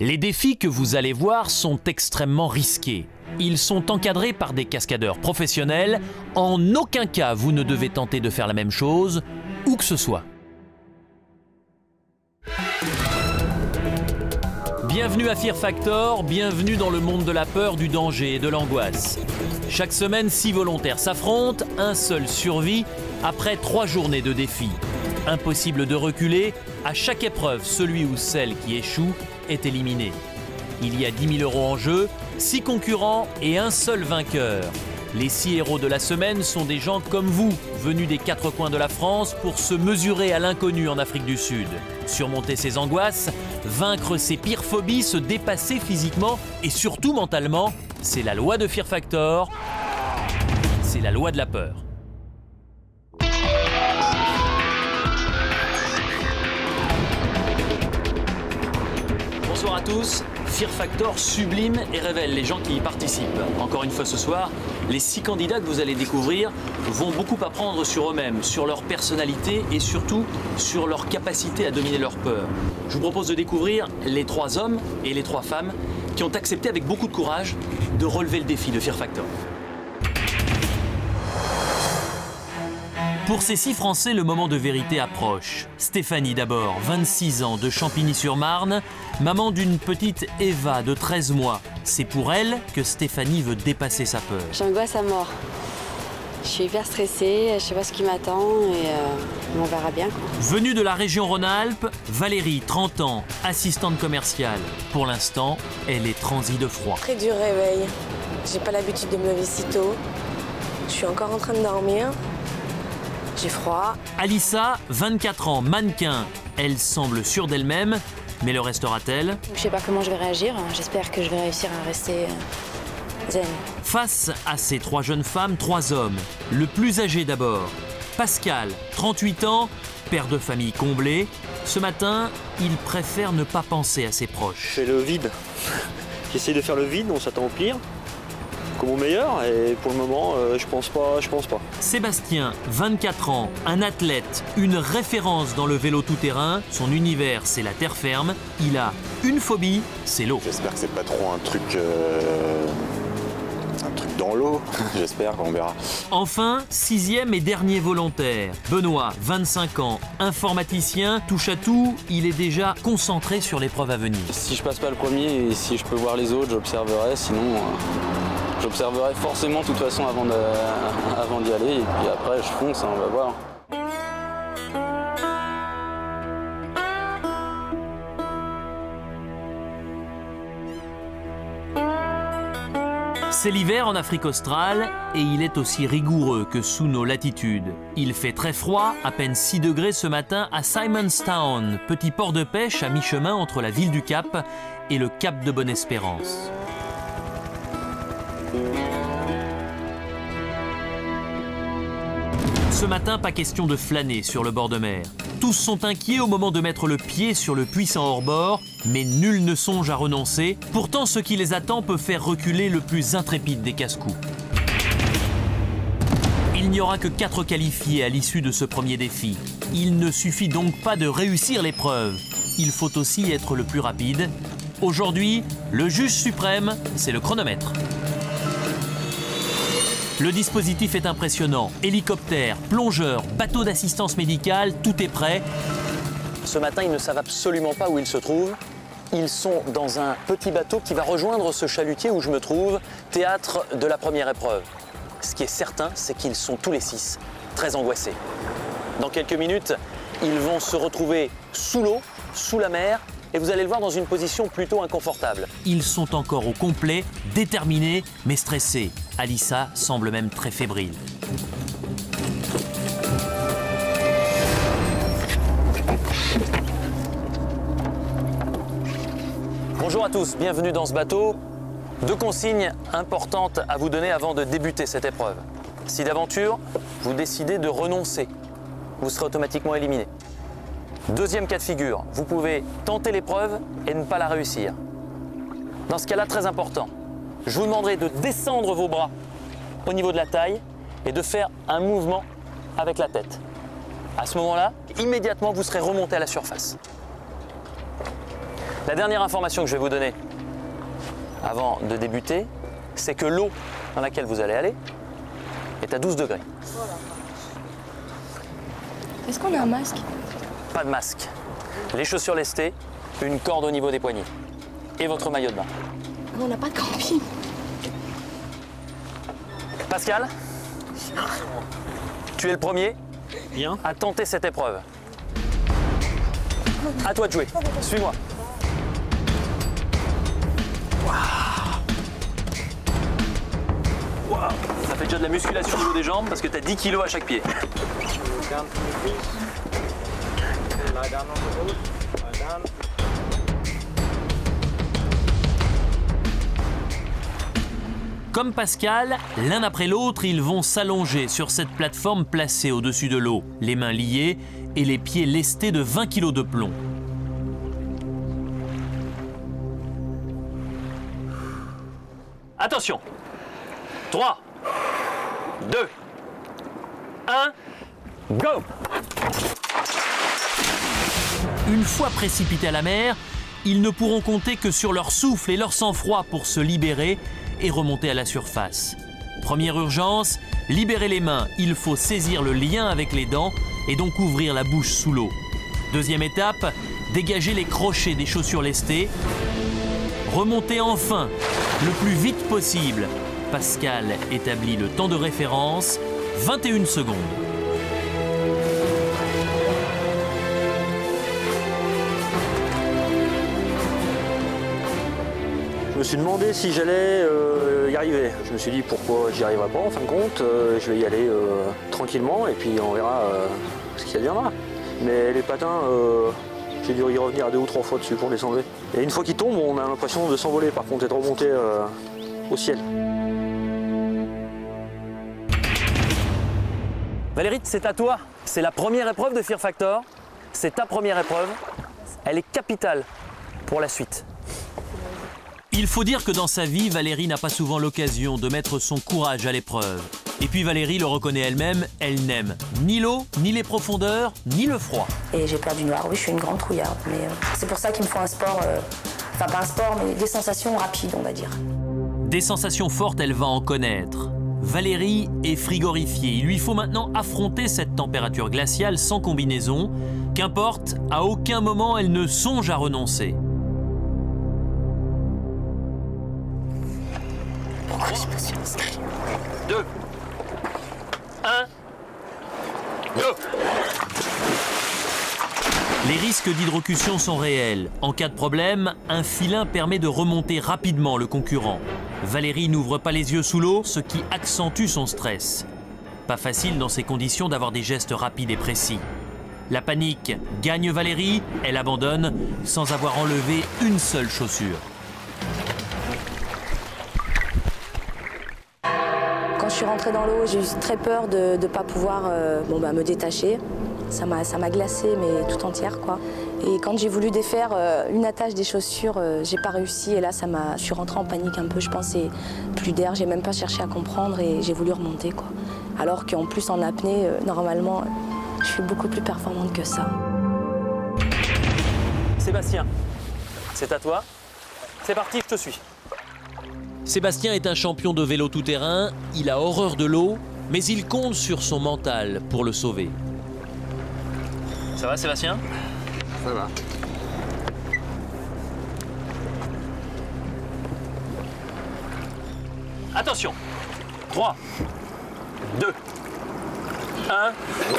Les défis que vous allez voir sont extrêmement risqués. Ils sont encadrés par des cascadeurs professionnels. En aucun cas, vous ne devez tenter de faire la même chose, où que ce soit. Bienvenue à Fear Factor, bienvenue dans le monde de la peur, du danger et de l'angoisse. Chaque semaine, 6 volontaires s'affrontent, un seul survit après 3 journées de défis. Impossible de reculer, à chaque épreuve, celui ou celle qui échoue est éliminé. Il y a 10 000 € en jeu, 6 concurrents et un seul vainqueur. Les 6 héros de la semaine sont des gens comme vous, venus des 4 coins de la France pour se mesurer à l'inconnu en Afrique du Sud. Surmonter ses angoisses, vaincre ses pires phobies, se dépasser physiquement et surtout mentalement, c'est la loi de Fear Factor, c'est la loi de la peur. Bonsoir à tous. Fear Factor sublime et révèle les gens qui y participent. Encore une fois ce soir, les 6 candidats que vous allez découvrir vont beaucoup apprendre sur eux-mêmes, sur leur personnalité et surtout sur leur capacité à dominer leur peur. Je vous propose de découvrir les 3 hommes et les 3 femmes qui ont accepté avec beaucoup de courage de relever le défi de Fear Factor. Pour ces 6 Français, le moment de vérité approche. Stéphanie d'abord, 26 ans, de Champigny-sur-Marne, maman d'une petite Eva de 13 mois. C'est pour elle que Stéphanie veut dépasser sa peur. J'angoisse à mort. Je suis hyper stressée, je sais pas ce qui m'attend et on verra bien. Venue de la région Rhône-Alpes, Valérie, 30 ans, assistante commerciale. Pour l'instant, elle est transie de froid. Très dur réveil. J'ai pas l'habitude de me lever si tôt. Je suis encore en train de dormir. J'ai froid. Alissa, 24 ans, mannequin. Elle semble sûre d'elle-même, mais le restera-t-elle? Je sais pas comment je vais réagir. J'espère que je vais réussir à rester zen. Face à ces 3 jeunes femmes, 3 hommes. Le plus âgé d'abord. Pascal, 38 ans, père de famille comblé. Ce matin, il préfère ne pas penser à ses proches. C'est le vide. J'essaie de faire le vide, on s'attend au pire. Comme au meilleur, et pour le moment, je pense pas. Sébastien, 24 ans, un athlète, une référence dans le vélo tout-terrain. Son univers, c'est la terre ferme. Il a une phobie, c'est l'eau. J'espère que c'est pas trop un truc dans l'eau. J'espère qu'on verra. Enfin, 6e et dernier volontaire. Benoît, 25 ans, informaticien, touche à tout. Il est déjà concentré sur l'épreuve à venir. Si je passe pas le premier et si je peux voir les autres, j'observerai. Sinon, j'observerai forcément de toute façon avant d'y aller. Et puis après, je fonce, on va voir. C'est l'hiver en Afrique australe et il est aussi rigoureux que sous nos latitudes. Il fait très froid, à peine 6 degrés ce matin à Simonstown, petit port de pêche à mi-chemin entre la ville du Cap et le Cap de Bonne-Espérance. Ce matin, pas question de flâner sur le bord de mer. Tous sont inquiets au moment de mettre le pied sur le puissant hors-bord, mais nul ne songe à renoncer. Pourtant, ce qui les attend peut faire reculer le plus intrépide des casse-coups. Il n'y aura que 4 qualifiés à l'issue de ce premier défi. Il ne suffit donc pas de réussir l'épreuve. Il faut aussi être le plus rapide. Aujourd'hui, le juge suprême, c'est le chronomètre. Le dispositif est impressionnant. Hélicoptère, plongeur, bateau d'assistance médicale, tout est prêt. Ce matin, ils ne savent absolument pas où ils se trouvent. Ils sont dans un petit bateau qui va rejoindre ce chalutier où je me trouve, théâtre de la première épreuve. Ce qui est certain, c'est qu'ils sont tous les 6 très angoissés. Dans quelques minutes, ils vont se retrouver sous l'eau, sous la mer, et vous allez le voir dans une position plutôt inconfortable. Ils sont encore au complet, déterminés, mais stressés. Alissa semble même très fébrile. Bonjour à tous, bienvenue dans ce bateau. 2 consignes importantes à vous donner avant de débuter cette épreuve. Si d'aventure, vous décidez de renoncer, vous serez automatiquement éliminé. Deuxième cas de figure, vous pouvez tenter l'épreuve et ne pas la réussir. Dans ce cas-là, très important, je vous demanderai de descendre vos bras au niveau de la taille et de faire un mouvement avec la tête. À ce moment-là, immédiatement, vous serez remonté à la surface. La dernière information que je vais vous donner avant de débuter, c'est que l'eau dans laquelle vous allez aller est à 12 degrés. Est-ce qu'on a un masque? Pas de masque. Les chaussures lestées, une corde au niveau des poignets et votre maillot de bain. On n'a pas de camping. Pascal, tu es le premier Bien. à tenter cette épreuve. À toi de jouer. Suis-moi. Wow. Ça fait déjà de la musculation au niveau des jambes parce que tu as 10 kilos à chaque pied. Comme Pascal, l'un après l'autre, ils vont s'allonger sur cette plateforme placée au-dessus de l'eau, les mains liées et les pieds lestés de 20 kg de plomb. Attention. 3, 2, 1, go! Une fois précipités à la mer, ils ne pourront compter que sur leur souffle et leur sang-froid pour se libérer et remonter à la surface. Première urgence, libérer les mains. Il faut saisir le lien avec les dents et donc ouvrir la bouche sous l'eau. Deuxième étape, dégager les crochets des chaussures lestées. Remonter enfin, le plus vite possible. Pascal établit le temps de référence, 21 secondes. Je me suis demandé si j'allais y arriver. Je me suis dit pourquoi j'y arriverai pas en fin de compte. Je vais y aller tranquillement et puis on verra ce qui adviendra. Mais les patins, j'ai dû y revenir 2 ou 3 fois dessus pour les enlever. Et une fois qu'ils tombent, on a l'impression de s'envoler par contre et de remonter au ciel. Valérie, c'est à toi. C'est la première épreuve de Fear Factor. C'est ta première épreuve. Elle est capitale pour la suite. Il faut dire que dans sa vie, Valérie n'a pas souvent l'occasion de mettre son courage à l'épreuve. Et puis Valérie le reconnaît elle-même, elle n'aime ni l'eau, ni les profondeurs, ni le froid. Et j'ai peur du noir, oui, je suis une grande trouillarde. Mais c'est pour ça qu'il me faut un sport, enfin pas un sport, mais des sensations rapides, on va dire. Des sensations fortes, elle va en connaître. Valérie est frigorifiée. Il lui faut maintenant affronter cette température glaciale sans combinaison. Qu'importe, à aucun moment elle ne songe à renoncer. Pourquoi je me suis inscrite? 2, 1, go! Les risques d'hydrocution sont réels. En cas de problème, un filin permet de remonter rapidement le concurrent. Valérie n'ouvre pas les yeux sous l'eau, ce qui accentue son stress. Pas facile dans ces conditions d'avoir des gestes rapides et précis. La panique gagne Valérie, elle abandonne sans avoir enlevé une seule chaussure. Quand je suis rentrée dans l'eau, j'ai eu très peur de ne pas pouvoir me détacher. Ça m'a glacée, mais tout entière, quoi. Et quand j'ai voulu défaire une attache des chaussures, j'ai pas réussi. Et là, je suis rentrée en panique un peu. Je pensais plus d'air, j'ai même pas cherché à comprendre et j'ai voulu remonter, quoi. Alors qu'en plus, en apnée, normalement, je suis beaucoup plus performante que ça. Sébastien, c'est à toi. C'est parti, je te suis. Sébastien est un champion de vélo tout-terrain, il a horreur de l'eau, mais il compte sur son mental pour le sauver. Ça va, Sébastien? Ça va. Attention. 3, 2, 1, go!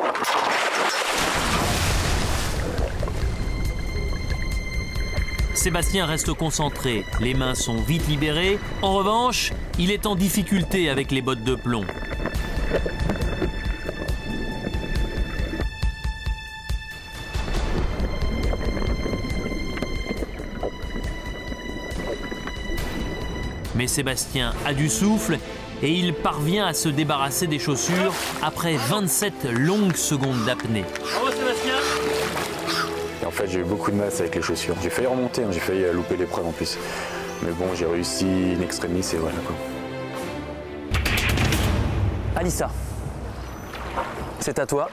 Sébastien reste concentré, les mains sont vite libérées. En revanche, il est en difficulté avec les bottes de plomb. Mais Sébastien a du souffle et il parvient à se débarrasser des chaussures après 27 longues secondes d'apnée. Bravo, Sébastien! Et en fait, j'ai eu beaucoup de masse avec les chaussures. J'ai failli remonter, j'ai failli louper l'épreuve en plus. Mais bon, j'ai réussi in extremis et voilà quoi. Alissa, c'est à toi.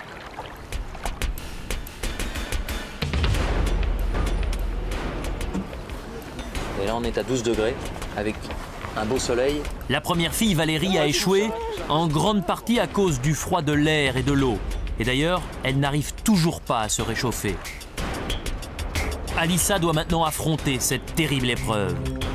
Et là, on est à 12 degrés avec un beau soleil. La première fille, Valérie, a échoué en grande partie à cause du froid de l'air et de l'eau. Et d'ailleurs, elle n'arrive toujours pas à se réchauffer. Alyssa doit maintenant affronter cette terrible épreuve.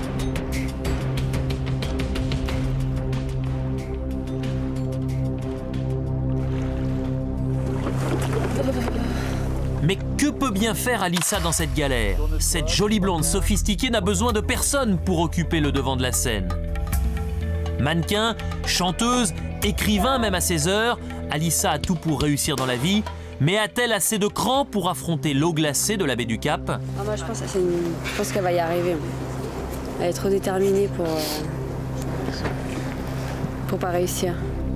Mais que peut bien faire Alyssa dans cette galère? Cette jolie blonde sophistiquée n'a besoin de personne pour occuper le devant de la scène. Mannequin, chanteuse, écrivain même à ses heures, Alyssa a tout pour réussir dans la vie, mais a-t-elle assez de cran pour affronter l'eau glacée de la baie du Cap? Moi, je pense qu'elle va y arriver. Elle est trop déterminée pour pas réussir.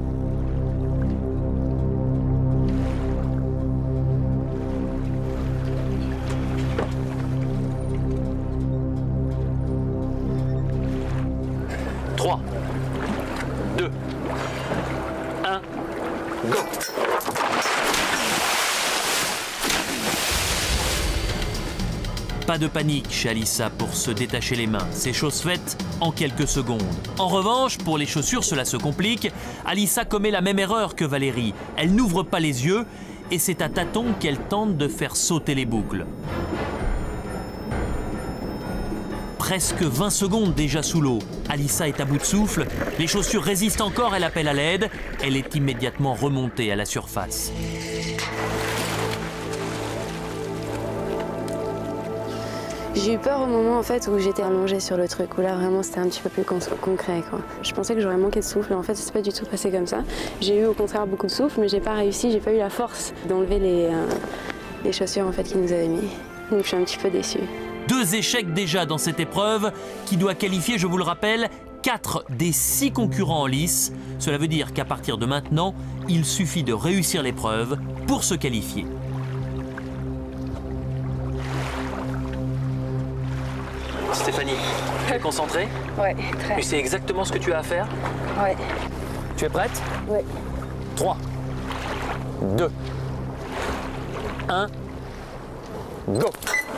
Trois, 2, 1, go! Pas de panique chez Alyssa pour se détacher les mains. C'est chose faite en quelques secondes. En revanche, pour les chaussures, cela se complique. Alyssa commet la même erreur que Valérie. Elle n'ouvre pas les yeux et c'est à tâtons qu'elle tente de faire sauter les boucles. Presque 20 secondes déjà sous l'eau. Alyssa est à bout de souffle. Les chaussures résistent encore, elle appelle à l'aide. Elle est immédiatement remontée à la surface. J'ai eu peur au moment en fait où j'étais allongée sur le truc, où là vraiment c'était un petit peu plus concret, quoi. Je pensais que j'aurais manqué de souffle, mais en fait c'est pas du tout passé comme ça. J'ai eu au contraire beaucoup de souffle, mais j'ai pas réussi, j'ai pas eu la force d'enlever les chaussures en fait qu'ils nous avaient mis. Donc je suis un petit peu déçue. 2 échecs déjà dans cette épreuve qui doit qualifier, je vous le rappelle, 4 des 6 concurrents en lice. Cela veut dire qu'à partir de maintenant, il suffit de réussir l'épreuve pour se qualifier. Stéphanie, tu es concentrée? Ouais, très. Tu sais exactement ce que tu as à faire? Ouais. Tu es prête? Ouais. 3, 2, 1, go!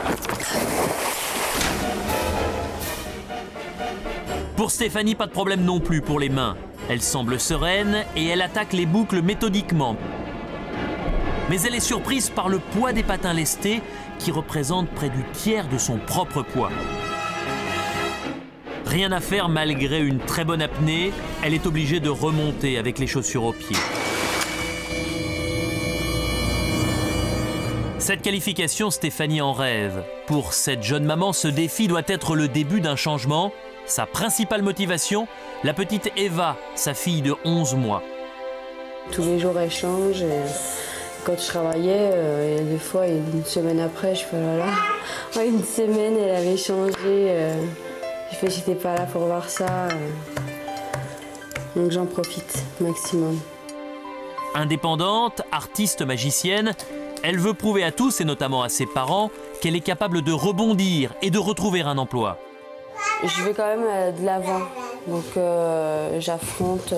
Pour Stéphanie, pas de problème non plus pour les mains. Elle semble sereine et elle attaque les boucles méthodiquement. Mais elle est surprise par le poids des patins lestés qui représentent près du tiers de son propre poids. Rien à faire malgré une très bonne apnée, elle est obligée de remonter avec les chaussures aux pieds. Cette qualification, Stéphanie en rêve. Pour cette jeune maman, ce défi doit être le début d'un changement. Sa principale motivation, la petite Eva, sa fille de 11 mois. Tous les jours elle change. Et quand je travaillais, des fois, une semaine après, je fais là. Ouais, une semaine, elle avait changé. J'étais pas là pour voir ça. Donc j'en profite maximum. Indépendante, artiste, magicienne, elle veut prouver à tous, et notamment à ses parents, qu'elle est capable de rebondir et de retrouver un emploi. Je vais quand même de l'avant, donc j'affronte,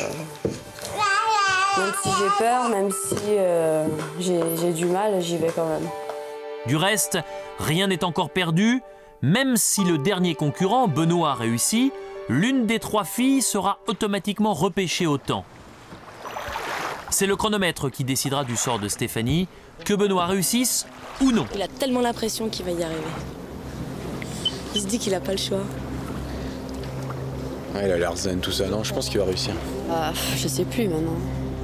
même si j'ai peur, même si j'ai du mal, j'y vais quand même. Du reste, rien n'est encore perdu. Même si le dernier concurrent, Benoît, réussit, l'une des 3 filles sera automatiquement repêchée au temps. C'est le chronomètre qui décidera du sort de Stéphanie, que Benoît réussisse ou non. Il a tellement l'impression qu'il va y arriver. Il se dit qu'il n'a pas le choix. Ouais, il a l'air zen, tout ça. Non, je pense qu'il va réussir. Je sais plus maintenant.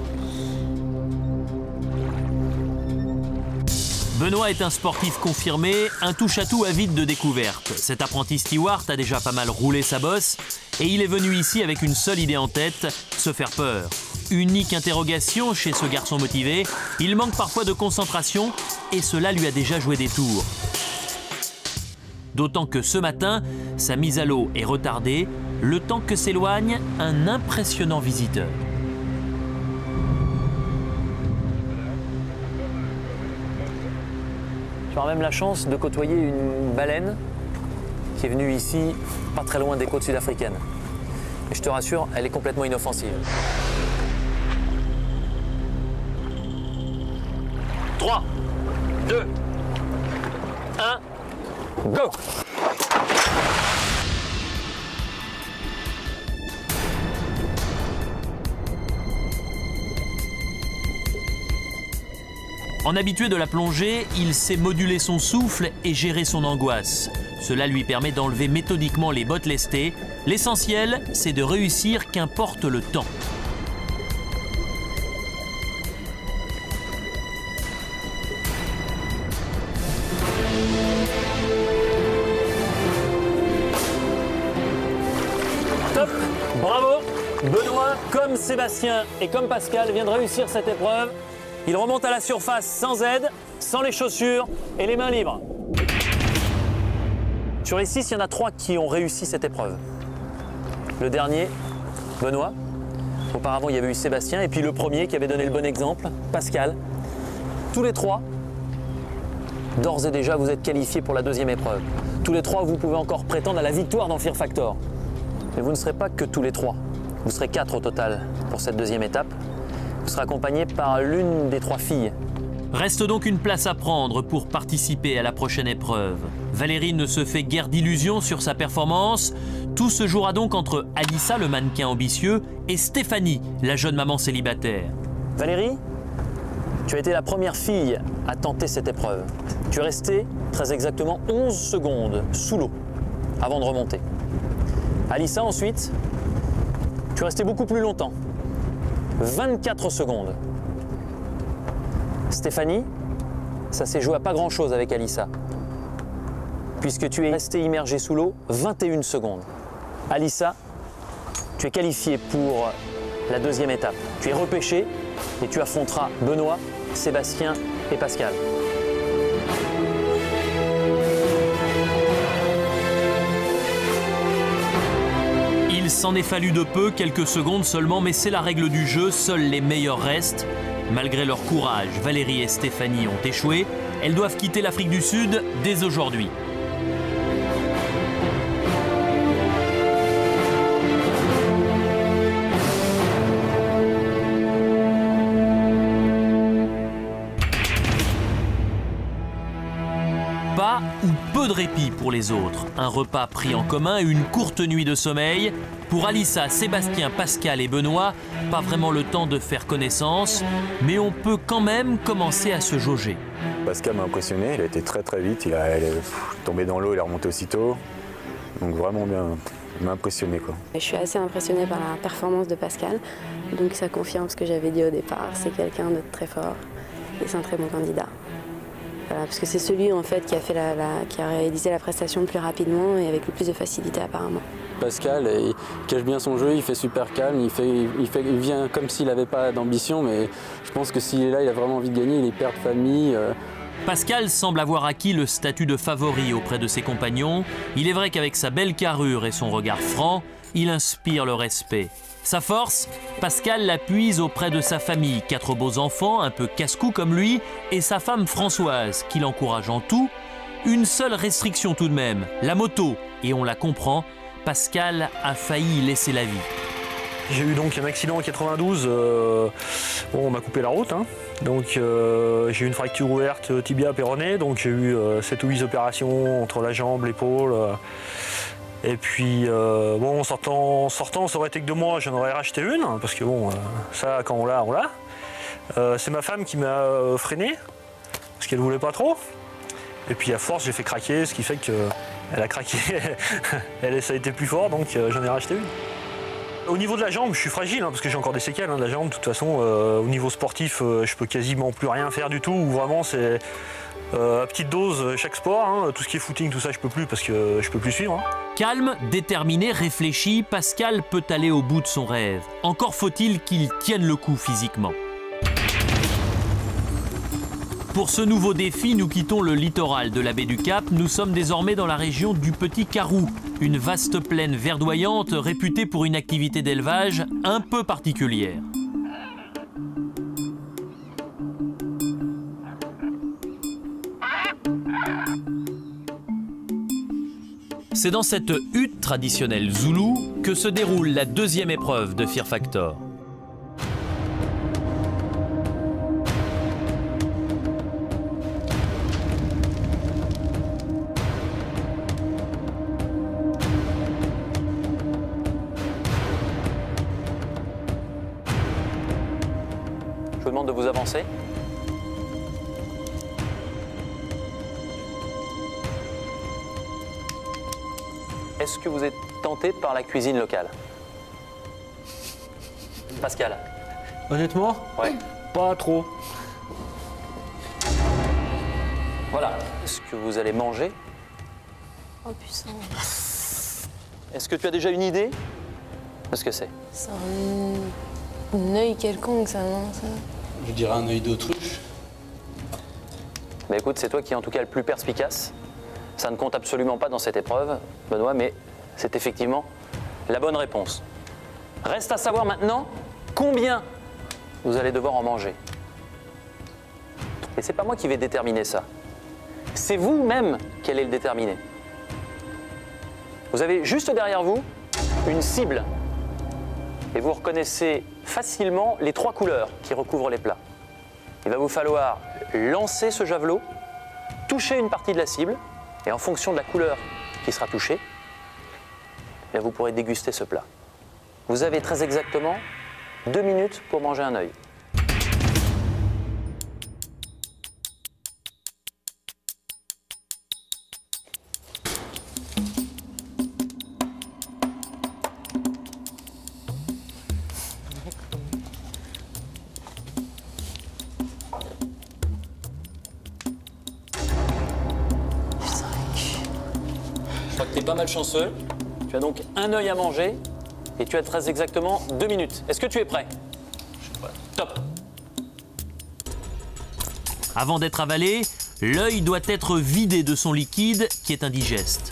Benoît est un sportif confirmé, un touche-à-tout avide de découvertes. Cet apprenti steward a déjà pas mal roulé sa bosse et il est venu ici avec une seule idée en tête, se faire peur. Unique interrogation chez ce garçon motivé, il manque parfois de concentration et cela lui a déjà joué des tours. D'autant que ce matin, sa mise à l'eau est retardée, le temps que s'éloigne un impressionnant visiteur. Tu auras même la chance de côtoyer une baleine qui est venue ici, pas très loin des côtes sud-africaines. Et je te rassure, elle est complètement inoffensive. 3, 2, 1, go! En habitué de la plongée, il sait moduler son souffle et gérer son angoisse. Cela lui permet d'enlever méthodiquement les bottes lestées. L'essentiel, c'est de réussir qu'importe le temps. Top, bravo. Benoît, comme Sébastien et comme Pascal, vient de réussir cette épreuve. Il remonte à la surface sans aide, sans les chaussures et les mains libres. Sur les 6, il y en a 3 qui ont réussi cette épreuve. Le dernier, Benoît. Auparavant, il y avait eu Sébastien et puis le premier qui avait donné le bon exemple, Pascal. Tous les 3, d'ores et déjà, vous êtes qualifiés pour la deuxième épreuve. Tous les 3, vous pouvez encore prétendre à la victoire dans Fear Factor. Mais vous ne serez pas que tous les 3. Vous serez 4 au total pour cette deuxième étape. Vous serez accompagné par l'une des 3 filles. Reste donc une place à prendre pour participer à la prochaine épreuve. Valérie ne se fait guère d'illusions sur sa performance. Tout se jouera donc entre Alissa, le mannequin ambitieux, et Stéphanie, la jeune maman célibataire. Valérie, tu as été la première fille à tenter cette épreuve. Tu es restée très exactement 11 secondes sous l'eau avant de remonter. Alissa, ensuite, tu es restée beaucoup plus longtemps, 24 secondes. Stéphanie, ça s'est joué à pas grand-chose avec Alissa, puisque tu es restée immergée sous l'eau 21 secondes. Alissa, tu es qualifiée pour la deuxième étape. Tu es repêchée et tu affronteras Benoît, Sébastien et Pascal. Il s'en est fallu de peu, quelques secondes seulement, mais c'est la règle du jeu, seuls les meilleurs restent. Malgré leur courage, Valérie et Stéphanie ont échoué. Elles doivent quitter l'Afrique du Sud dès aujourd'hui. Pas ou peu de répit pour les autres. Un repas pris en commun et une courte nuit de sommeil. Pour Alissa, Sébastien, Pascal et Benoît, pas vraiment le temps de faire connaissance, mais on peut quand même commencer à se jauger. Pascal m'a impressionné, il a été très très vite, il est tombé dans l'eau, il est remonté aussitôt. Donc vraiment bien, il m'a impressionné quoi. Je suis assez impressionnée par la performance de Pascal, donc ça confirme ce que j'avais dit au départ, c'est quelqu'un de très fort et c'est un très bon candidat. Voilà, parce que c'est celui en fait qui a réalisé la prestation le plus rapidement et avec le plus de facilité apparemment. Pascal, il cache bien son jeu, il fait super calme, il vient comme s'il n'avait pas d'ambition, mais je pense que s'il est là, il a vraiment envie de gagner, il est père de famille. Pascal semble avoir acquis le statut de favori auprès de ses compagnons. Il est vrai qu'avec sa belle carrure et son regard franc, il inspire le respect. Sa force, Pascal la puise auprès de sa famille, 4 beaux enfants, un peu casse-cou comme lui, et sa femme Françoise, qui l'encourage en tout. Une seule restriction tout de même, la moto, et on la comprend, Pascal a failli y laisser la vie. J'ai eu donc un accident en 92, on m'a coupé la route, hein. Donc j'ai eu une fracture ouverte tibia péroné, donc j'ai eu 7 ou 8 opérations entre la jambe, l'épaule. Et puis bon, en sortant, ça aurait été que 2 mois, j'en aurais racheté une, parce que bon, ça quand on l'a, on l'a. C'est ma femme qui m'a freiné, parce qu'elle voulait pas trop. Et puis à force, j'ai fait craquer, ce qui fait qu'elle a craqué, ça a été plus fort, donc j'en ai racheté une. Au niveau de la jambe, je suis fragile, hein, parce que j'ai encore des séquelles de la jambe. De toute façon, au niveau sportif, je peux quasiment plus rien faire du tout. Vraiment, c'est à petite dose chaque sport. Hein, tout ce qui est footing, tout ça, je peux plus parce que je peux plus suivre. Hein. Calme, déterminé, réfléchi, Pascal peut aller au bout de son rêve. Encore faut-il qu'il tienne le coup physiquement. Pour ce nouveau défi, nous quittons le littoral de la baie du Cap. Nous sommes désormais dans la région du Petit Carou, une vaste plaine verdoyante réputée pour une activité d'élevage un peu particulière. C'est dans cette hutte traditionnelle zoulou que se déroule la deuxième épreuve de Fear Factor. Je vous demande de vous avancer. est-ce que vous êtes tenté par la cuisine locale? Pascal? Honnêtement, Ouais. pas trop. Voilà. Est-ce que vous allez manger? Oh putain, Est-ce que tu as déjà une idée de ce que c'est? c'est un œil quelconque, ça, non ça... Je dirais un œil d'autruche. Mais écoute, c'est toi qui es en tout cas le plus perspicace. Ça ne compte absolument pas dans cette épreuve, Benoît, mais c'est effectivement la bonne réponse. Reste à savoir maintenant combien vous allez devoir en manger. Et c'est pas moi qui vais déterminer ça. C'est vous-même qui allez le déterminer. Vous avez juste derrière vous une cible. Et vous reconnaissez facilement les 3 couleurs qui recouvrent les plats. Il va vous falloir lancer ce javelot, toucher une partie de la cible, et en fonction de la couleur qui sera touchée, là, vous pourrez déguster ce plat. Vous avez très exactement 2 minutes pour manger un œil. Je crois que tu es pas mal chanceux. Tu as donc un œil à manger et tu as très exactement 2 minutes. Est-ce que tu es prêt? Je suis prêt. Top. Avant d'être avalé, l'œil doit être vidé de son liquide qui est indigeste.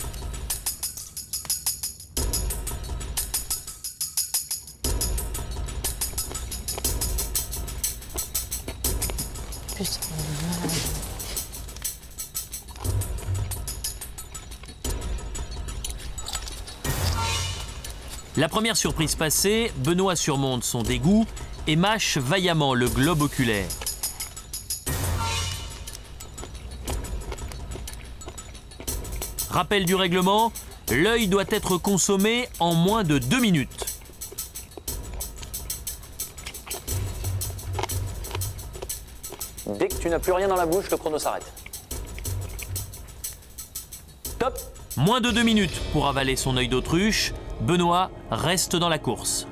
Putain, La première surprise passée, Benoît surmonte son dégoût et mâche vaillamment le globe oculaire. Rappel du règlement, l'œil doit être consommé en moins de 2 minutes. Dès que tu n'as plus rien dans la bouche, le chrono s'arrête. Top. Moins de 2 minutes pour avaler son œil d'autruche. Benoît reste dans la course.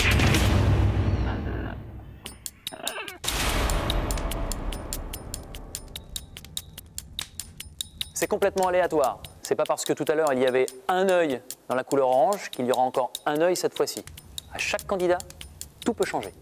C'est complètement aléatoire. C'est pas parce que tout à l'heure il y avait un œil dans la couleur orange qu'il y aura encore un œil cette fois-ci. À chaque candidat, tout peut changer.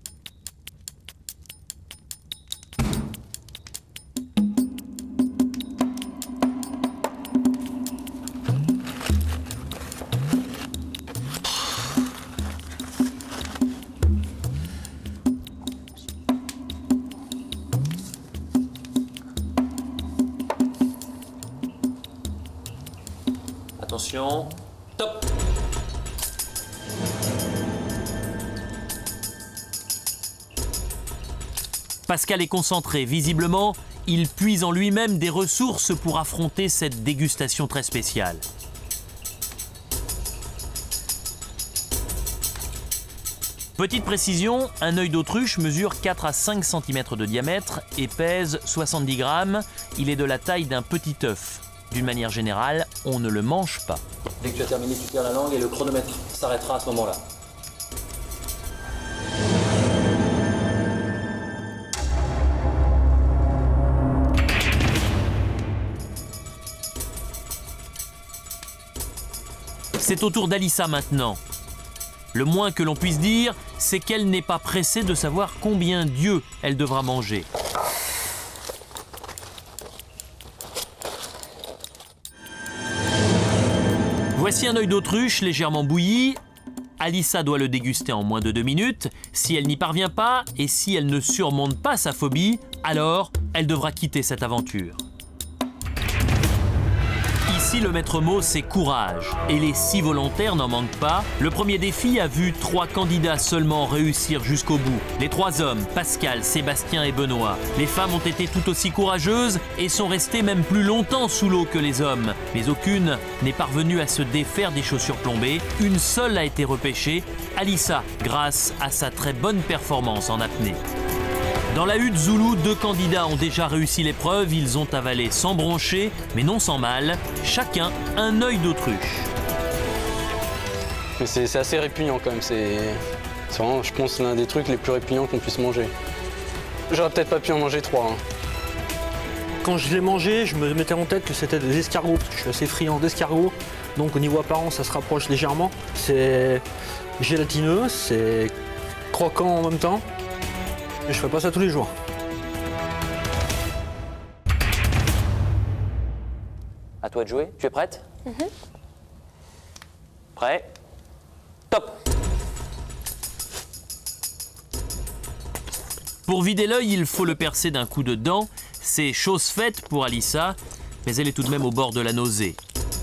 Attention, top! Pascal est concentré, visiblement, il puise en lui-même des ressources pour affronter cette dégustation très spéciale. Petite précision, un œil d'autruche mesure 4 à 5 cm de diamètre et pèse 70 grammes. Il est de la taille d'un petit œuf. D'une manière générale, on ne le mange pas. Dès que tu as terminé, tu tires la langue et le chronomètre s'arrêtera à ce moment-là. C'est au tour d'Alissa maintenant. Le moins que l'on puisse dire, c'est qu'elle n'est pas pressée de savoir combien d'yeux elle devra manger. Voici un œil d'autruche légèrement bouilli. Alissa doit le déguster en moins de 2 minutes. Si elle n'y parvient pas et si elle ne surmonte pas sa phobie, alors elle devra quitter cette aventure. Ici, le maître mot, c'est courage. Et les 6 volontaires n'en manquent pas. Le premier défi a vu 3 candidats seulement réussir jusqu'au bout. Les 3 hommes, Pascal, Sébastien et Benoît. Les femmes ont été tout aussi courageuses et sont restées même plus longtemps sous l'eau que les hommes. Mais aucune n'est parvenue à se défaire des chaussures plombées. Une seule a été repêchée, Alissa, grâce à sa très bonne performance en apnée. Dans la hutte Zoulou, 2 candidats ont déjà réussi l'épreuve. Ils ont avalé sans broncher, mais non sans mal. Chacun un œil d'autruche. Mais c'est assez répugnant quand même. C'est vraiment, je pense, l'un des trucs les plus répugnants qu'on puisse manger. J'aurais peut-être pas pu en manger 3. Hein. Quand je l'ai mangé, je me mettais en tête que c'était des escargots, parce que je suis assez friand d'escargots. Donc au niveau apparence, ça se rapproche légèrement. C'est gélatineux, c'est croquant en même temps. Et je ferai pas ça tous les jours. À toi de jouer. Tu es prête? Prêt? Top! Pour vider l'œil, il faut le percer d'un coup de dent. C'est chose faite pour Alissa, mais elle est tout de même au bord de la nausée.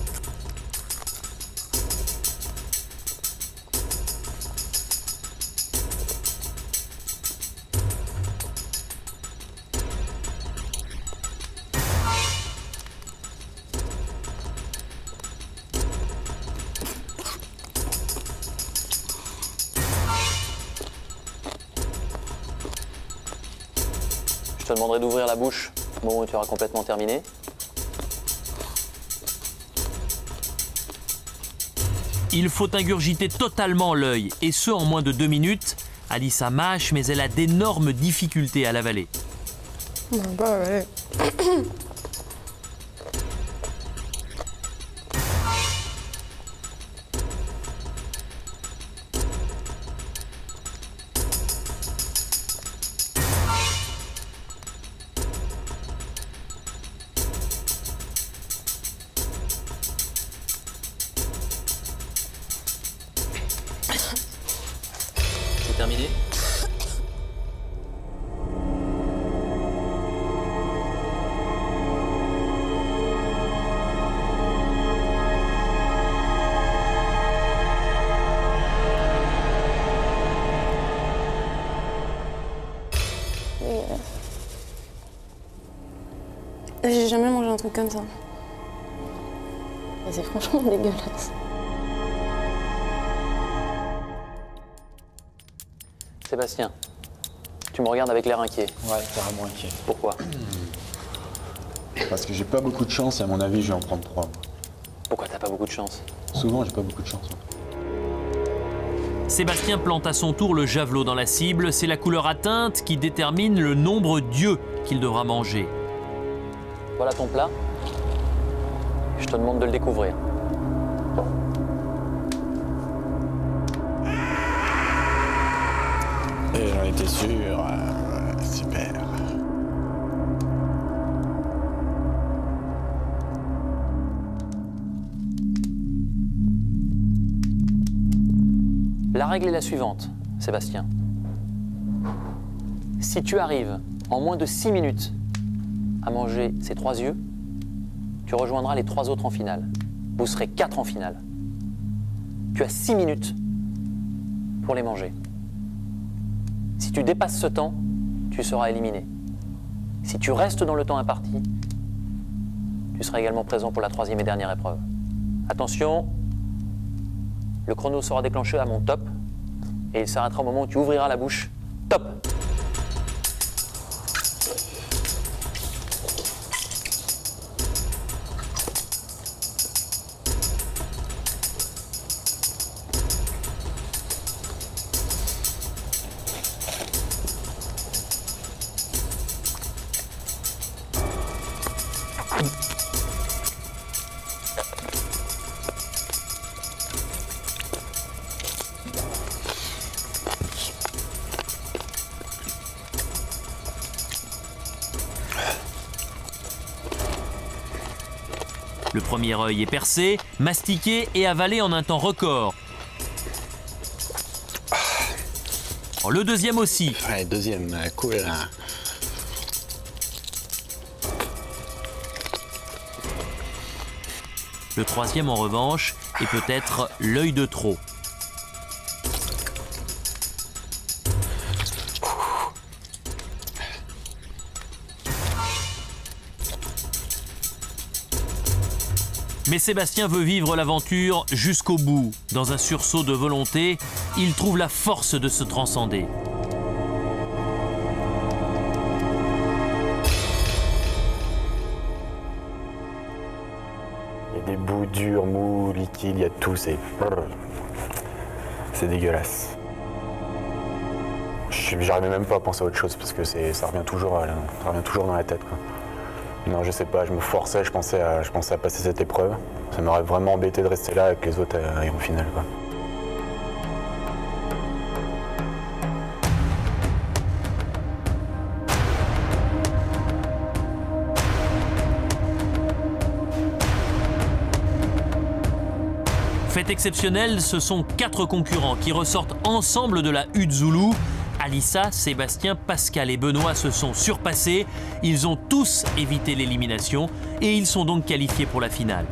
Je te demanderai d'ouvrir la bouche au moment où tu auras complètement terminé. Il faut ingurgiter totalement l'œil, et ce en moins de 2 minutes. Alissa mâche, mais elle a d'énormes difficultés à l'avaler. Ouais. C'est terminé? J'ai jamais mangé un truc comme ça. C'est franchement dégueulasse. Sébastien, tu me regardes avec l'air inquiet. Ouais, carrément inquiet. Pourquoi? Parce que j'ai pas beaucoup de chance et à mon avis, je vais en prendre 3. Pourquoi t'as pas beaucoup de chance? Souvent, j'ai pas beaucoup de chance. Sébastien plante à son tour le javelot dans la cible. C'est la couleur atteinte qui détermine le nombre d'yeux qu'il devra manger. Voilà ton plat. Je te demande de le découvrir. Et j'en étais sûr. Super. La règle est la suivante, Sébastien. Si tu arrives en moins de 6 minutes à manger ces 3 yeux, tu rejoindras les 3 autres en finale. Vous serez 4 en finale. Tu as 6 minutes pour les manger. Si tu dépasses ce temps, tu seras éliminé. Si tu restes dans le temps imparti, tu seras également présent pour la 3e et dernière épreuve. Attention, le chrono sera déclenché à mon top et il s'arrêtera au moment où tu ouvriras la bouche. Top! Le premier œil est percé, mastiqué et avalé en un temps record. Le deuxième aussi. Ouais, deuxième, cool. Hein. Le troisième, en revanche, est peut-être l'œil de trop. Mais Sébastien veut vivre l'aventure jusqu'au bout. Dans un sursaut de volonté, il trouve la force de se transcender. Il y a des bouts durs, mous, liquides, il y a tout, c'est... C'est dégueulasse. J'arrivais même pas à penser à autre chose parce que ça revient toujours dans la tête, quoi. Non, je sais pas, je me forçais, je pensais à passer cette épreuve. Ça m'aurait vraiment embêté de rester là avec les autres en finale, quoi. Fait exceptionnel, ce sont 4 concurrents qui ressortent ensemble de la hutte Zoulou. Alissa, Sébastien, Pascal et Benoît se sont surpassés. Ils ont tous évité l'élimination et ils sont donc qualifiés pour la finale.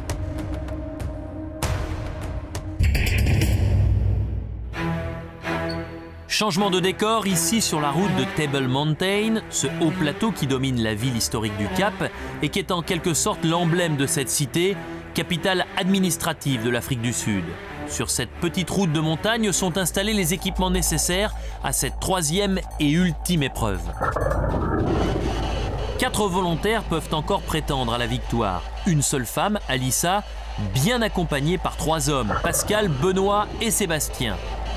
Changement de décor ici sur la route de Table Mountain, ce haut plateau qui domine la ville historique du Cap et qui est en quelque sorte l'emblème de cette cité, capitale administrative de l'Afrique du Sud. Sur cette petite route de montagne sont installés les équipements nécessaires à cette 3e et ultime épreuve. 4 volontaires peuvent encore prétendre à la victoire. Une seule femme, Alissa, bien accompagnée par 3 hommes, Pascal, Benoît et Sébastien.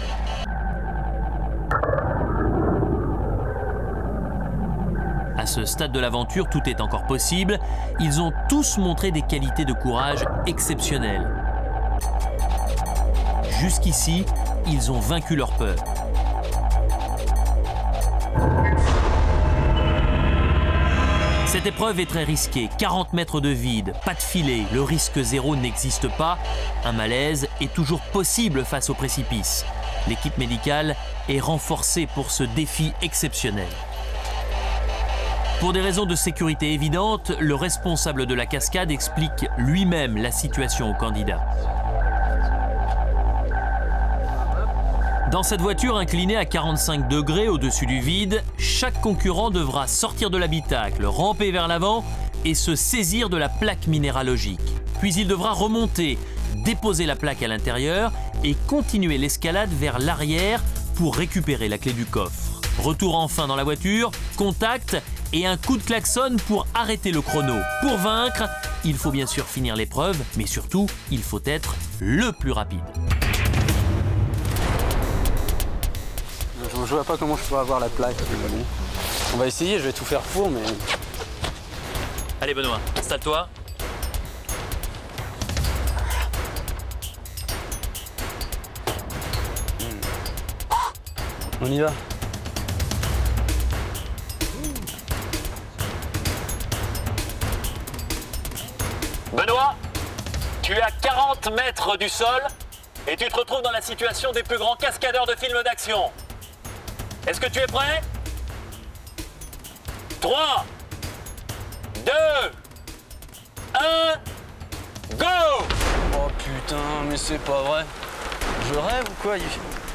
À ce stade de l'aventure, tout est encore possible. Ils ont tous montré des qualités de courage exceptionnelles. Jusqu'ici, ils ont vaincu leur peur. Cette épreuve est très risquée. 40 mètres de vide, pas de filet, le risque zéro n'existe pas. Un malaise est toujours possible face au précipice. L'équipe médicale est renforcée pour ce défi exceptionnel. Pour des raisons de sécurité évidentes, le responsable de la cascade explique lui-même la situation aux candidats. Dans cette voiture inclinée à 45 degrés au-dessus du vide, chaque concurrent devra sortir de l'habitacle, ramper vers l'avant et se saisir de la plaque minéralogique. Puis il devra remonter, déposer la plaque à l'intérieur et continuer l'escalade vers l'arrière pour récupérer la clé du coffre. Retour enfin dans la voiture, contact et un coup de klaxon pour arrêter le chrono. Pour vaincre, il faut bien sûr finir l'épreuve, mais surtout, il faut être le plus rapide. Je vois pas comment je pourrais avoir la plaque. On va essayer, je vais tout faire pour, mais... Allez Benoît, installe-toi. On y va. Benoît, tu es à 40 mètres du sol et tu te retrouves dans la situation des plus grands cascadeurs de films d'action. Est-ce que tu es prêt? 3, 2, 1, go! Oh putain, mais c'est pas vrai. Je rêve ou quoi?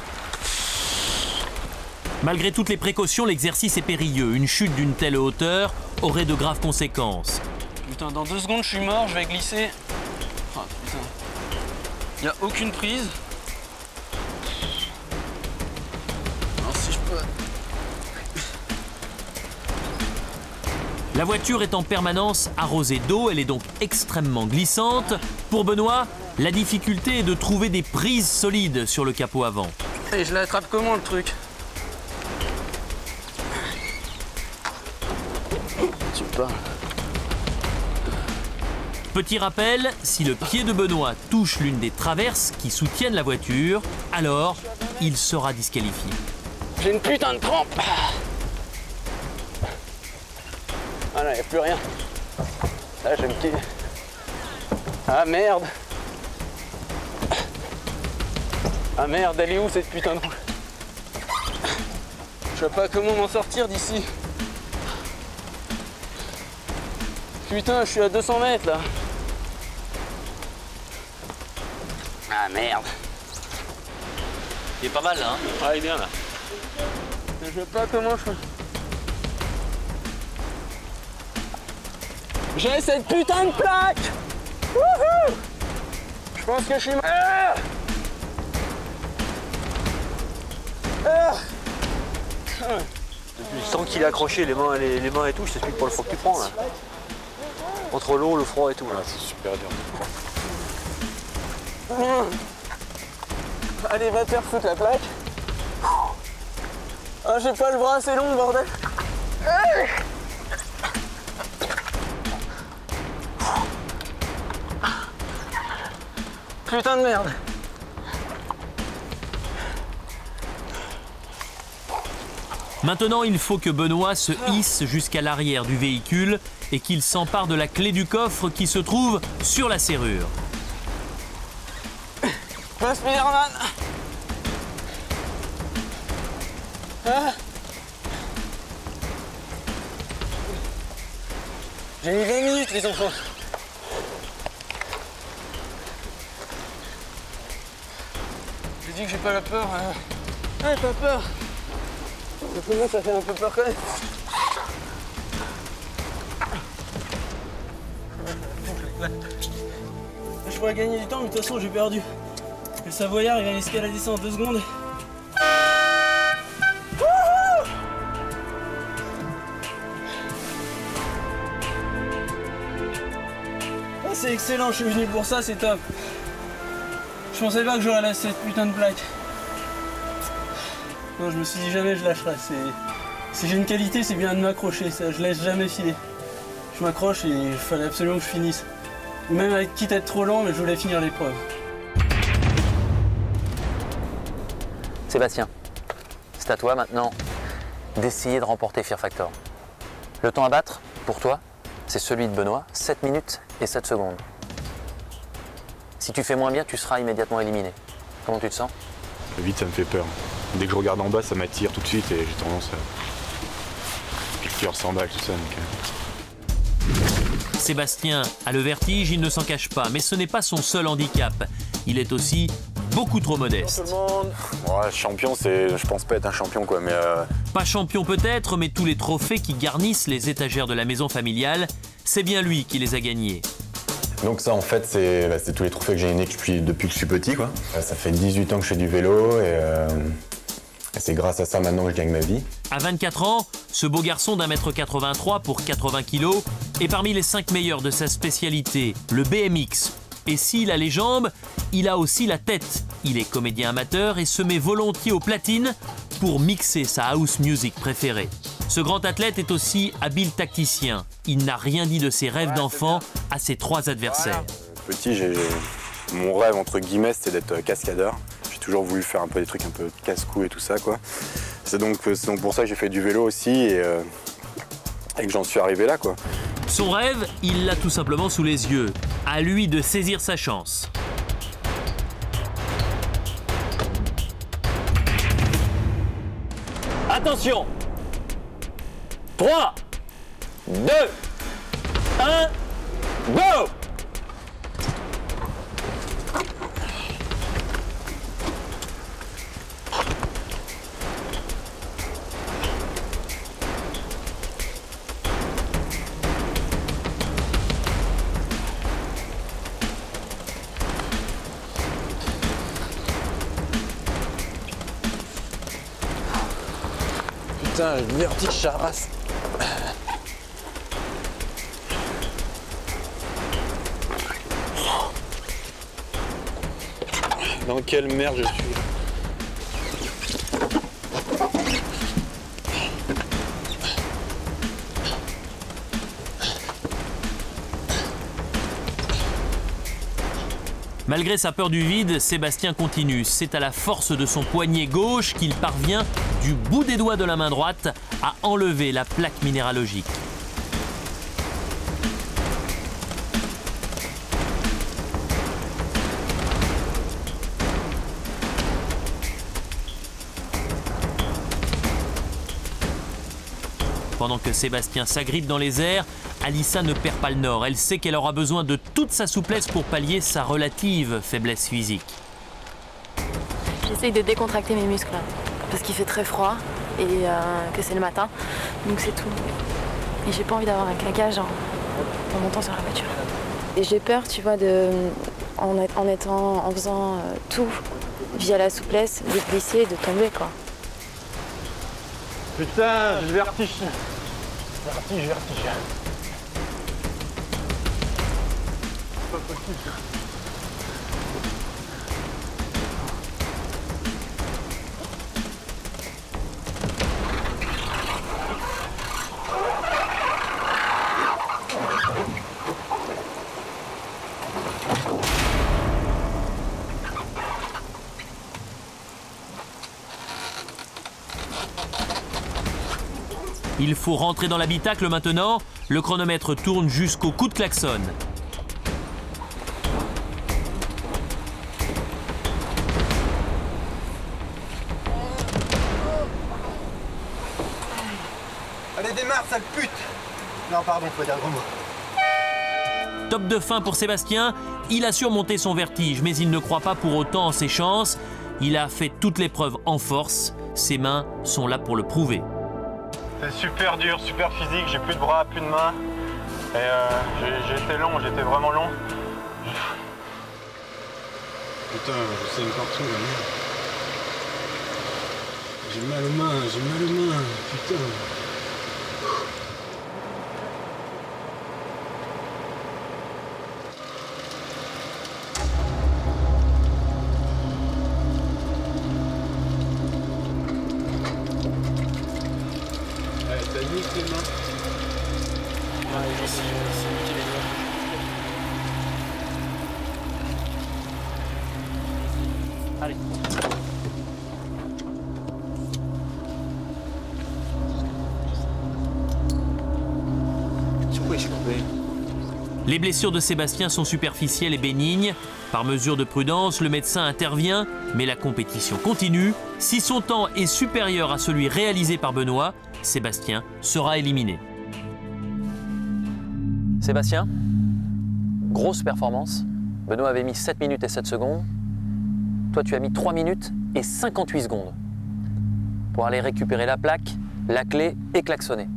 Malgré toutes les précautions, l'exercice est périlleux. Une chute d'une telle hauteur aurait de graves conséquences. Putain, dans 2 secondes, je suis mort, je vais glisser. Oh putain. Y a aucune prise. Alors si je peux... La voiture est en permanence arrosée d'eau, elle est donc extrêmement glissante. Pour Benoît, la difficulté est de trouver des prises solides sur le capot avant. Et je l'attrape comment le truc? Tu parles. Petit rappel, si le pied de Benoît touche l'une des traverses qui soutiennent la voiture, alors il sera disqualifié. J'ai une putain de crampe. Ah là, y a plus rien. Là, j'ai une petite... Ah merde. Ah merde, elle est où cette putain de... Je sais pas comment m'en sortir d'ici. Putain, je suis à 200 mètres là. Ah merde. Il est pas mal là, hein? Ah, il est bien là. Je sais pas comment je fais. J'ai cette putain de plaque. Wouhou! Je pense que je suis... Tant qu'il est accroché, les mains et tout, je t'explique pas le froid que tu prends là. Entre l'eau, le froid et tout là. C'est super dur. Allez, va te faire foutre la plaque. Ah, j'ai pas le bras assez long, bordel. Putain de merde. Maintenant, il faut que Benoît se hisse jusqu'à l'arrière du véhicule et qu'il s'empare de la clé du coffre qui se trouve sur la serrure. Va, Spider-Man. Ah. J'ai mis 20 minutes, les enfants. Je dis que j'ai pas la peur. Ah, j'ai pas peur. Ça fait un peu peur quand même. Je pourrais gagner du temps, mais de toute façon j'ai perdu. Le Savoyard il va escalader ça en 2 secondes. Ah, c'est excellent, je suis venu pour ça, c'est top. Je pensais pas que j'aurais cette putain de plaque. Non, je me suis dit jamais je lâcherai. Si j'ai une qualité, c'est bien de m'accrocher, ça, je laisse jamais filer. Je m'accroche et il fallait absolument que je finisse. Même avec quitte à être trop lent, mais je voulais finir l'épreuve. Sébastien, c'est à toi maintenant d'essayer de remporter Fear Factor. Le temps à battre, pour toi, c'est celui de Benoît, 7 minutes et 7 secondes. Si tu fais moins bien, tu seras immédiatement éliminé. Comment tu te sens? Le vide, ça me fait peur. Dès que je regarde en bas, ça m'attire tout de suite et j'ai tendance à... piqûre 100 balles, tout ça. Sébastien a le vertige, il ne s'en cache pas, mais ce n'est pas son seul handicap. Il est aussi beaucoup trop modeste. Ouais, champion, je pense pas être un champion, quoi, mais... Pas champion peut-être, mais tous les trophées qui garnissent les étagères de la maison familiale, c'est bien lui qui les a gagnés. Donc ça, en fait, c'est tous les trophées que j'ai gagnés depuis que je suis petit, quoi. Ça fait 18 ans que je fais du vélo et c'est grâce à ça maintenant que je gagne ma vie. À 24 ans, ce beau garçon d'1,83 m pour 80 kg est parmi les 5 meilleurs de sa spécialité, le BMX. Et s'il a les jambes, il a aussi la tête. Il est comédien amateur et se met volontiers aux platines pour mixer sa house music préférée. Ce grand athlète est aussi habile tacticien. Il n'a rien dit de ses rêves d'enfant à ses 3 adversaires. Petit, mon rêve, entre guillemets, c'était d'être cascadeur. J'ai toujours voulu faire un peu des trucs un peu casse-cou et tout ça, quoi. C'est donc pour ça que j'ai fait du vélo aussi et que j'en suis arrivé là, quoi. Son rêve, il l'a tout simplement sous les yeux. À lui de saisir sa chance. Attention! 3, 2, 1, go! Putain, le vertige, ça ramasse. Dans quelle merde je suis? Malgré sa peur du vide, Sébastien continue. C'est à la force de son poignet gauche qu'il parvient, du bout des doigts de la main droite, à enlever la plaque minéralogique. Pendant que Sébastien s'agrippe dans les airs, Alissa ne perd pas le nord. Elle sait qu'elle aura besoin de toute sa souplesse pour pallier sa relative faiblesse physique. J'essaye de décontracter mes muscles là, parce qu'il fait très froid et que c'est le matin, donc c'est tout. Et j'ai pas envie d'avoir un claquage en montant sur la voiture. Et j'ai peur, tu vois, en faisant tout via la souplesse, de glisser et de tomber, quoi. Putain, j'ai le vertige. Vertige. Pas possible. Il faut rentrer dans l'habitacle maintenant. Le chronomètre tourne jusqu'au coup de klaxon. Allez, démarre, sale pute! Non, pardon, faut dire gros mot. Top de fin pour Sébastien. Il a surmonté son vertige, mais il ne croit pas pour autant en ses chances. Il a fait toute l'épreuve en force. Ses mains sont là pour le prouver. C'est super dur, super physique, j'ai plus de bras, plus de mains. Et j'ai été long, j'étais vraiment long. Putain, je saigne partout là, merde. J'ai mal aux mains, putain. T'as mis tes mains? Ouais, c'est nickel les doigts. Allez. Sur quoi j'ai coupé? Les blessures de Sébastien sont superficielles et bénignes. Par mesure de prudence, le médecin intervient, mais la compétition continue. Si son temps est supérieur à celui réalisé par Benoît, Sébastien sera éliminé. Sébastien, grosse performance. Benoît avait mis 7 minutes et 7 secondes. Toi, tu as mis 3 minutes et 58 secondes pour aller récupérer la plaque, la clé et klaxonner.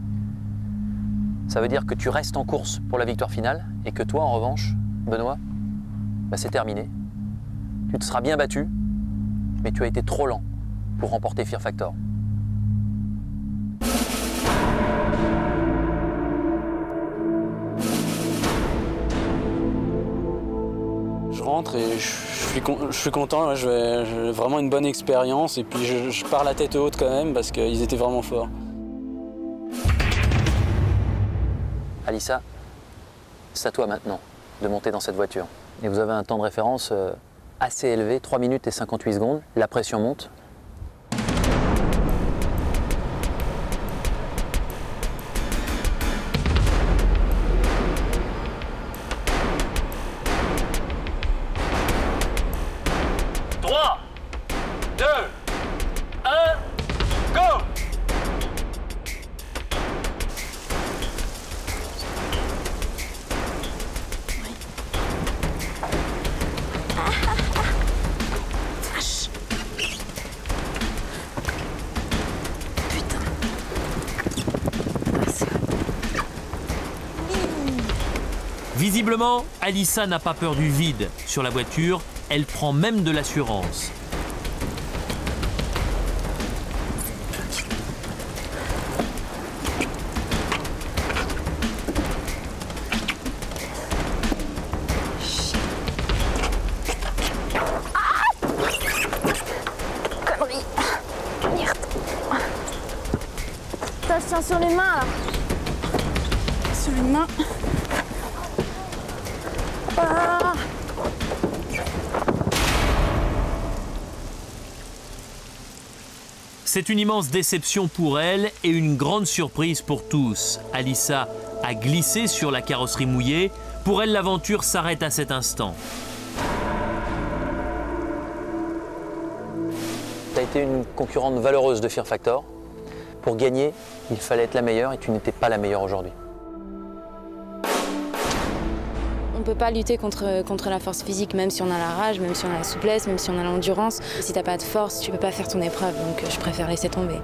Ça veut dire que tu restes en course pour la victoire finale et que toi, en revanche, Benoît, bah, c'est terminé. Tu te seras bien battu, mais tu as été trop lent pour remporter Fear Factor. Je rentre et je suis content, j'ai vraiment une bonne expérience et puis je pars la tête haute quand même parce qu'ils étaient vraiment forts. Alissa, c'est à toi maintenant de monter dans cette voiture. Et vous avez un temps de référence assez élevé, 3 minutes et 58 secondes. La pression monte. Visiblement, Alissa n'a pas peur du vide sur la voiture, elle prend même de l'assurance. Connerie. Merde. Ça se tient sur les mains là. Sur les mains. Ah. C'est une immense déception pour elle et une grande surprise pour tous. Alissa a glissé sur la carrosserie mouillée. Pour elle, l'aventure s'arrête à cet instant. Tu as été une concurrente valeureuse de Fear Factor. Pour gagner, il fallait être la meilleure et tu n'étais pas la meilleure aujourd'hui. On ne peut pas lutter contre la force physique, même si on a la rage, même si on a la souplesse, même si on a l'endurance. Si t'as pas de force, tu peux pas faire ton épreuve, donc je préfère laisser tomber.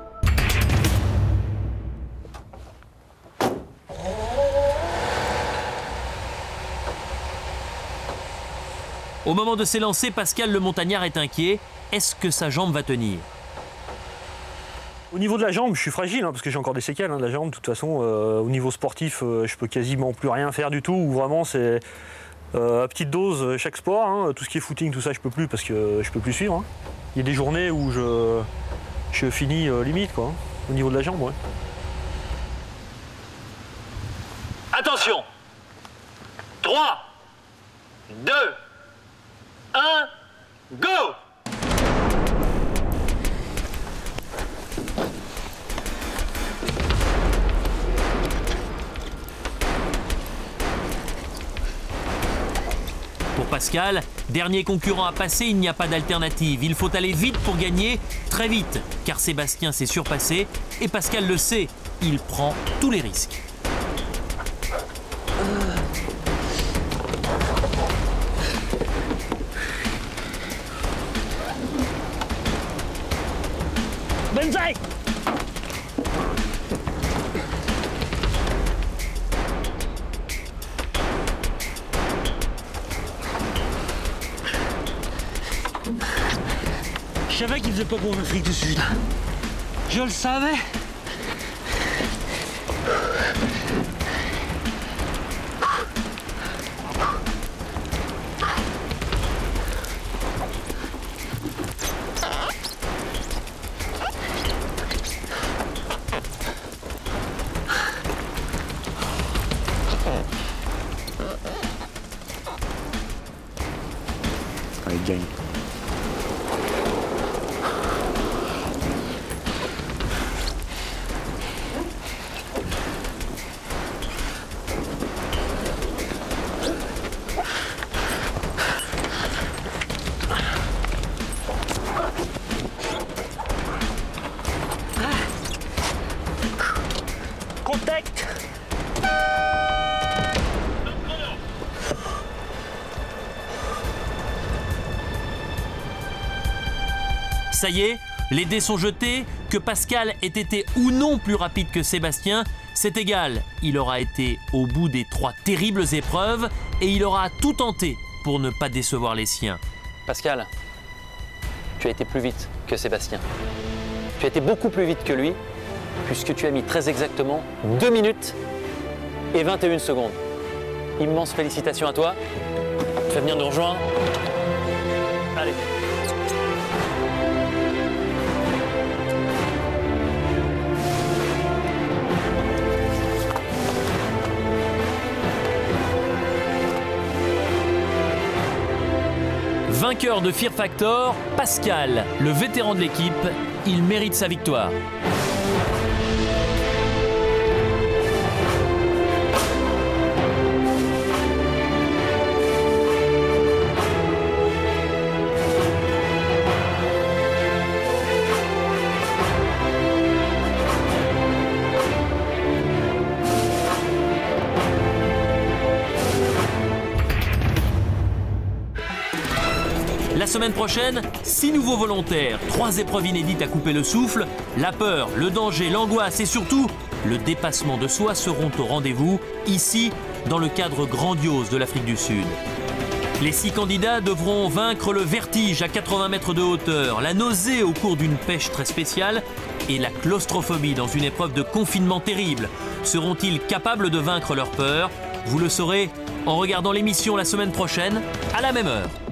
Au moment de s'élancer, Pascal le montagnard est inquiet. Est-ce que sa jambe va tenir? Au niveau de la jambe, je suis fragile, parce que j'ai encore des séquelles de la jambe. De toute façon, au niveau sportif, je peux quasiment plus rien faire du tout. Ou vraiment, c'est à petite dose chaque sport. Tout ce qui est footing, tout ça, je peux plus parce que je peux plus suivre. Il y a des journées où je finis limite, quoi, au niveau de la jambe. Ouais. Attention! 3, 2, 1, go! Pascal, dernier concurrent à passer, il n'y a pas d'alternative. Il faut aller vite pour gagner, très vite, car Sébastien s'est surpassé et Pascal le sait, il prend tous les risques. Benzaï! Je savais qu'il faisait pas bon en Afrique du Sud. Je le savais. Il gagne. Contact! Ça y est, les dés sont jetés, que Pascal ait été ou non plus rapide que Sébastien, c'est égal. Il aura été au bout des 3 terribles épreuves et il aura tout tenté pour ne pas décevoir les siens. Pascal, tu as été plus vite que Sébastien. Tu as été beaucoup plus vite que lui, puisque tu as mis très exactement 2 minutes et 21 secondes. Immense félicitations à toi. Tu vas venir nous rejoindre. Allez. Vainqueur de Fear Factor, Pascal, le vétéran de l'équipe, il mérite sa victoire. La semaine prochaine, 6 nouveaux volontaires, 3 épreuves inédites à couper le souffle, la peur, le danger, l'angoisse et surtout le dépassement de soi seront au rendez-vous, ici, dans le cadre grandiose de l'Afrique du Sud. Les 6 candidats devront vaincre le vertige à 80 mètres de hauteur, la nausée au cours d'une pêche très spéciale et la claustrophobie dans une épreuve de confinement terrible. Seront-ils capables de vaincre leur peur? Vous le saurez en regardant l'émission la semaine prochaine, à la même heure.